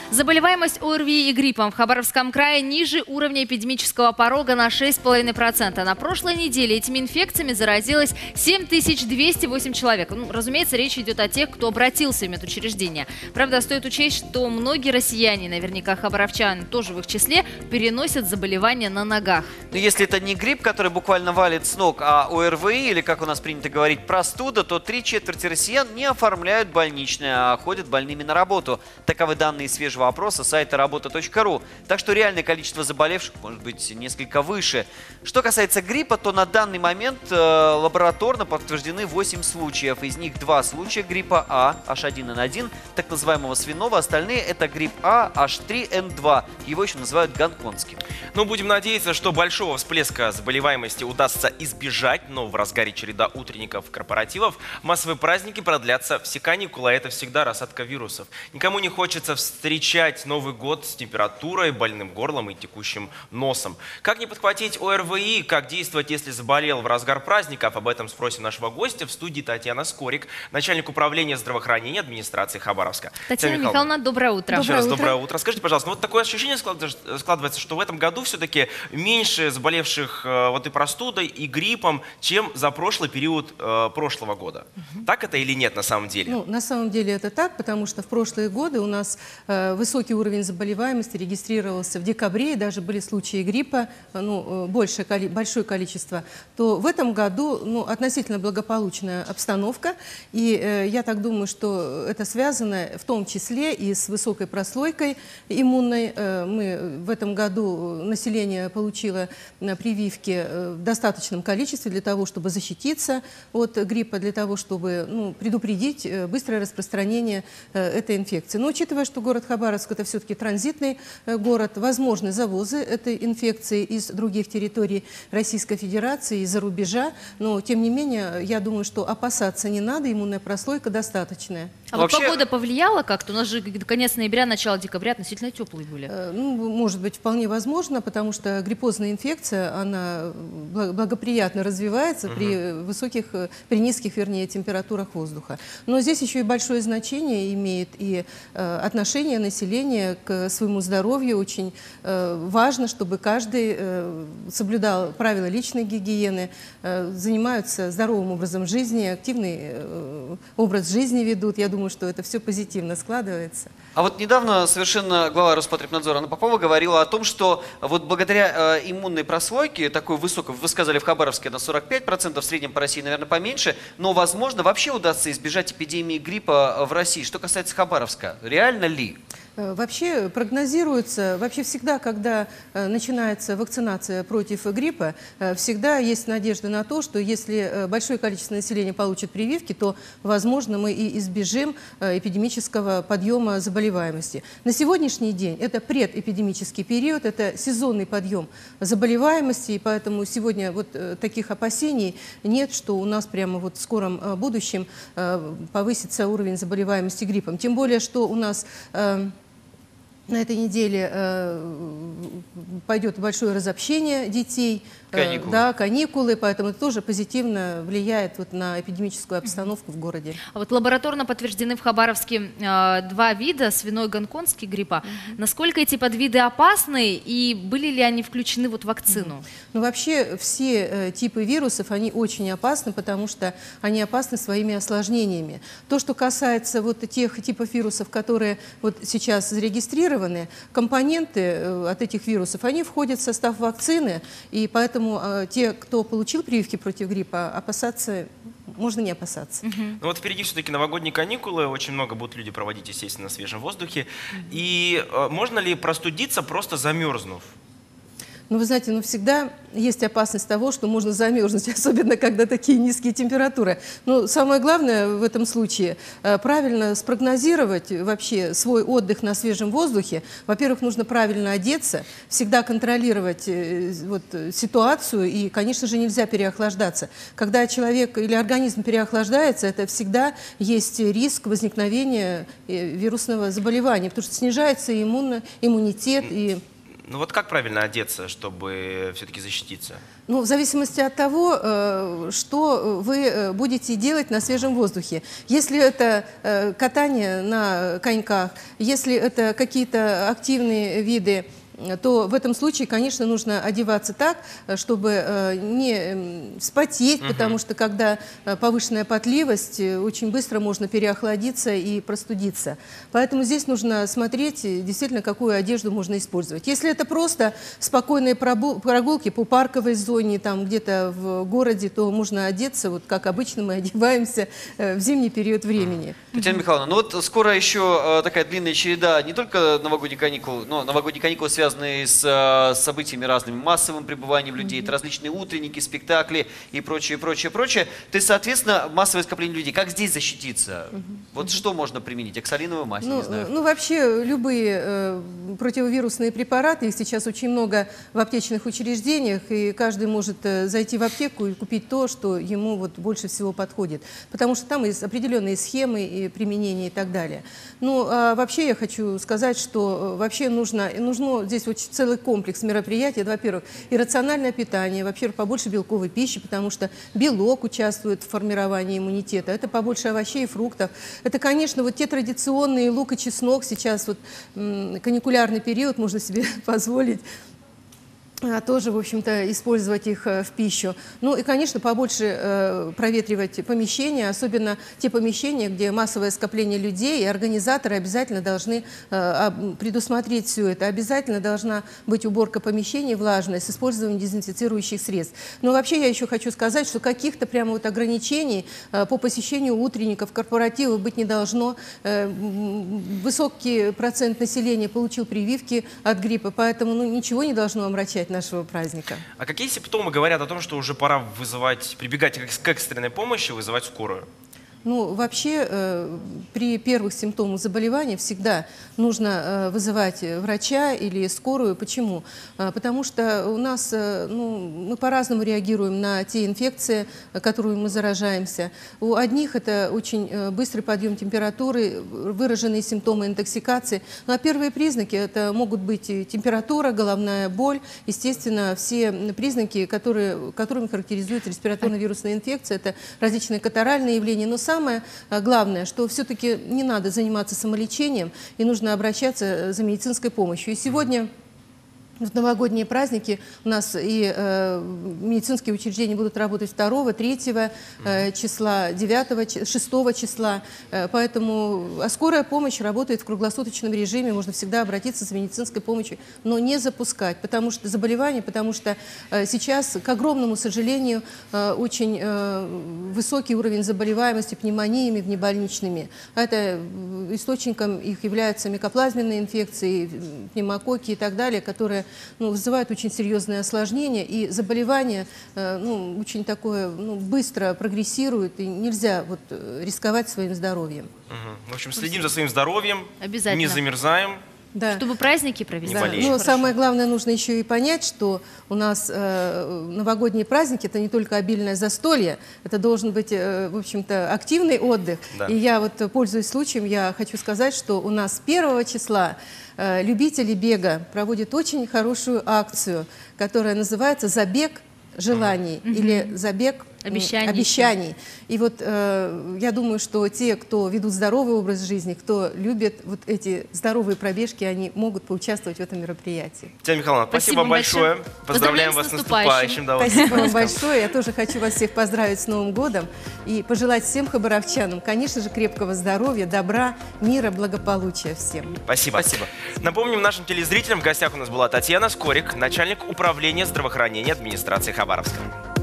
Заболеваемость ОРВИ и гриппом в Хабаровском крае ниже уровня эпидемического порога на 6,5%. На прошлой неделе этими инфекциями заразилось 7208 человек. Разумеется, речь идет о тех, кто обратился в медучреждение. Правда, стоит учесть, что многие россияне, наверняка хабаровчане тоже в их числе, переносят заболевания на ногах. Но если это не грипп, который буквально валит с ног, а ОРВИ, или, как у нас принято говорить, простуда, то 3/4 россиян не оформляют больничные, а ходят больными на работу. Таковы данные свежего опроса сайта работа.ру. Так что реальное количество заболевших может быть несколько выше. Что касается гриппа, то на данный момент лабораторно подтверждены 8 случаев. Из них 2 случая гриппа А, H1N1, так называемого свиного. Остальные это грипп А, H3N2. Его еще называют гонконгским. Ну, будем надеяться, что большого всплеска заболеваемости удастся избежать, но в разгаре череда утренников и корпоративов массовые праздники продлятся все каникулы, а это всегда рассадка вирусов. Никому не хочется встречать Новый год с температурой, больным горлом и текущим носом. Как не подхватить ОРВИ, как действовать, если заболел в разгар праздников? Об этом спросим нашего гостя. В студии Татьяна Скорик, начальник управления здравоохранения администрации Хабаровска. Татьяна Михайловна, доброе утро. Еще раз доброе утро. Скажите, пожалуйста, вот такое ощущение складывается, что в этом году все-таки меньше заболевших и простудой, и гриппом, чем за прошлый период прошлого года. Так это или нет на самом деле? Ну, на самом деле это так, потому что в прошлые годы у нас высокий уровень заболеваемости регистрировался в декабре, и даже были случаи гриппа, большое количество, то в этом году относительно благополучная обстановка, и я так думаю, что это связано в том числе и с высокой прослойкой иммунной. В этом году население получило прививки в достаточном количестве для того, чтобы защититься от гриппа, для того, чтобы предупредить быстрое распространение этой инфекции. Но учитывая, что город Хабаровск – это все-таки транзитный город, возможны завозы этой инфекции из других территорий Российской Федерации, из-за рубежа, но тем не менее, я думаю, что опасаться не надо, иммунная прослойка достаточная. А вот погода повлияла как-то? У нас же конец ноября, начало декабря относительно теплые были. Может быть, вполне возможно, потому что гриппозная инфекция, она благоприятно развивается при низких, температурах воздуха. Но здесь еще и большое значение имеет и отношение населения к своему здоровью. Очень важно, чтобы каждый соблюдал правила личной гигиены, занимаются здоровым образом жизни, активный образ жизни ведут. Я думаю, что это все позитивно складывается. А вот недавно совершенно глава Роспотребнадзора Анна Попова говорила о том, что вот благодаря иммунной прослойке, такой высокой, вы сказали, в Хабаровске на 45%, в среднем по России, наверное, поменьше, но, возможно, вообще удастся избежать эпидемии гриппа в России. Что касается Хабаровска, реально ли? Вообще прогнозируется, всегда, когда начинается вакцинация против гриппа, всегда есть надежда на то, что если большое количество населения получит прививки, то, возможно, мы и избежим эпидемического подъема заболеваемости. На сегодняшний день это предэпидемический период, это сезонный подъем заболеваемости, и поэтому сегодня таких опасений нет, что у нас прямо в скором будущем повысится уровень заболеваемости гриппом. Тем более, что у нас на этой неделе пойдет большое разобщение детей. Каникулы. Да, каникулы, поэтому это тоже позитивно влияет на эпидемическую обстановку в городе. А вот лабораторно подтверждены в Хабаровске 2 вида свиной и гонконгский гриппа. Насколько эти подвиды опасны и были ли они включены в вакцину? Ну, вообще все типы вирусов, они очень опасны, потому что они опасны своими осложнениями. То, что касается тех типов вирусов, которые сейчас зарегистрированы, компоненты от этих вирусов, они входят в состав вакцины, и поэтому те, кто получил прививки против гриппа, опасаться можно не опасаться. Ну вот впереди все-таки новогодние каникулы, очень много будут люди проводить, естественно, на свежем воздухе. И можно ли простудиться, просто замерзнув? Ну, вы знаете, всегда есть опасность того, что можно замерзнуть, особенно когда такие низкие температуры. Но самое главное в этом случае правильно спрогнозировать вообще свой отдых на свежем воздухе. Во-первых, нужно правильно одеться, всегда контролировать ситуацию, и, конечно же, нельзя переохлаждаться. Когда человек или организм переохлаждается, это всегда есть риск возникновения вирусного заболевания, потому что снижается иммунитет и Ну вот как правильно одеться, чтобы все-таки защититься? Ну, в зависимости от того, что вы будете делать на свежем воздухе. Если это катание на коньках, если это какие-то активные виды, то в этом случае, конечно, нужно одеваться так, чтобы не вспотеть, потому что когда повышенная потливость, очень быстро можно переохладиться и простудиться. Поэтому здесь нужно смотреть, действительно, какую одежду можно использовать. Если это просто спокойные прогулки по парковой зоне, там где-то в городе, то можно одеться, вот как обычно мы одеваемся в зимний период времени. Татьяна Михайловна, ну вот скоро еще такая длинная череда, не только новогодних каникул, но новогодние каникулы связанные с событиями разными, массовым пребыванием людей, это различные утренники, спектакли и прочее, прочее, прочее. То есть, соответственно, массовое скопление людей. Как здесь защититься? Вот что можно применить? Оксалиновую мазь, не знаю. Ну, вообще, любые противовирусные препараты, их сейчас очень много в аптечных учреждениях, и каждый может зайти в аптеку и купить то, что ему вот больше всего подходит. Потому что там есть определенные схемы и применения и так далее. Ну, а вообще я хочу сказать, что вообще нужно здесь очень целый комплекс мероприятий. Во-первых, и рациональное питание, вообще побольше белковой пищи, потому что белок участвует в формировании иммунитета. Это побольше овощей и фруктов. Это, конечно, вот те традиционные лук и чеснок. Сейчас вот каникулярный период, можно себе позволить тоже, в общем-то, использовать их в пищу. Ну и, конечно, побольше проветривать помещения, особенно те помещения, где массовое скопление людей, и организаторы обязательно должны предусмотреть все это. Обязательно должна быть уборка помещений влажная с использованием дезинфицирующих средств. Но вообще я еще хочу сказать, что каких-то прямо вот ограничений по посещению утренников, корпоративов быть не должно. Высокий процент населения получил прививки от гриппа, поэтому ничего не должно омрачать нашего праздника. А какие симптомы говорят о том, что уже пора прибегать к экстренной помощи, вызывать скорую? Ну, вообще, при первых симптомах заболевания всегда нужно вызывать врача или скорую. Почему? Потому что у нас, мы по-разному реагируем на те инфекции, которыми мы заражаемся. У одних это очень быстрый подъем температуры, выраженные симптомы интоксикации. Ну, а первые признаки это могут быть температура, головная боль, естественно, все признаки, которыми характеризуется респираторно-вирусная инфекция, это различные катаральные явления. Но самое главное, что все-таки не надо заниматься самолечением и нужно обращаться за медицинской помощью. И сегодня в новогодние праздники у нас и медицинские учреждения будут работать 2, 3 числа, 9, 6 числа. Поэтому скорая помощь работает в круглосуточном режиме. Можно всегда обратиться за медицинской помощью, но не запускать, потому что сейчас, к огромному сожалению, очень высокий уровень заболеваемости пневмониями внебольничными. Это источником их являются микоплазменные инфекции, пневмококки и так далее, которые вызывают очень серьезные осложнения, и заболевание очень такое быстро прогрессирует, и нельзя рисковать своим здоровьем. В общем, следим за своим здоровьем, обязательно. Не замерзаем. Да. Чтобы праздники провести. Не болеем. Но Хорошо. самое главное, нужно еще и понять, что у нас новогодние праздники – это не только обильное застолье, это должен быть, в общем-то, активный отдых. Да. И я пользуясь случаем, я хочу сказать, что у нас 1 числа любители бега проводят очень хорошую акцию, которая называется «Забег желаний» или «Забег обещаний». И я думаю, что те, кто ведут здоровый образ жизни, кто любит эти здоровые пробежки, они могут поучаствовать в этом мероприятии. Татьяна Михайловна, спасибо большое. Поздравляем вас с наступающим. Спасибо вам большое. Я тоже хочу вас всех поздравить с Новым годом и пожелать всем хабаровчанам, конечно же, крепкого здоровья, добра, мира, благополучия всем. Спасибо. Напомним нашим телезрителям, в гостях у нас была Татьяна Скорик, начальник управления здравоохранения администрации Хабаровска.